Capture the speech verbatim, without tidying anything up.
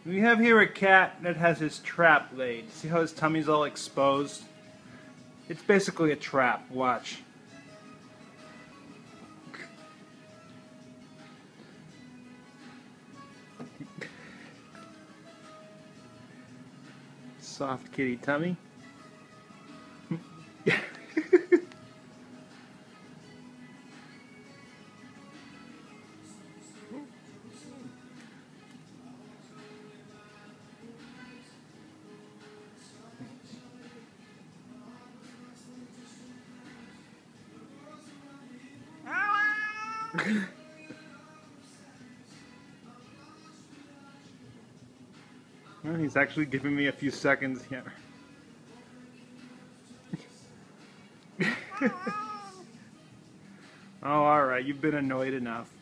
We have here a cat that has his trap laid. See how his tummy's all exposed? It's basically a trap. Watch. Soft kitty tummy. Well, he's actually giving me a few seconds here. Oh, alright, you've been annoyed enough.